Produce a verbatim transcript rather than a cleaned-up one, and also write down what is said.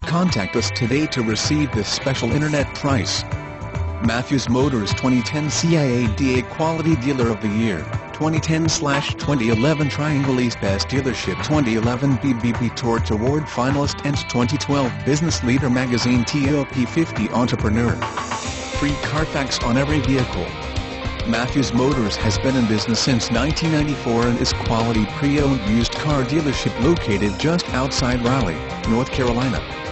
Contact us today to receive this special internet price. Matthews Motors twenty ten C I A D A Quality Dealer of the Year, twenty ten to twenty eleven Triangle East Best Dealership, twenty eleven B B B Torch Award finalist and twenty twelve Business Leader Magazine Top fifty Entrepreneur. Free Carfax on every vehicle. Matthews Motors has been in business since nineteen ninety-four and is quality pre-owned used car dealership located just outside Raleigh, North Carolina.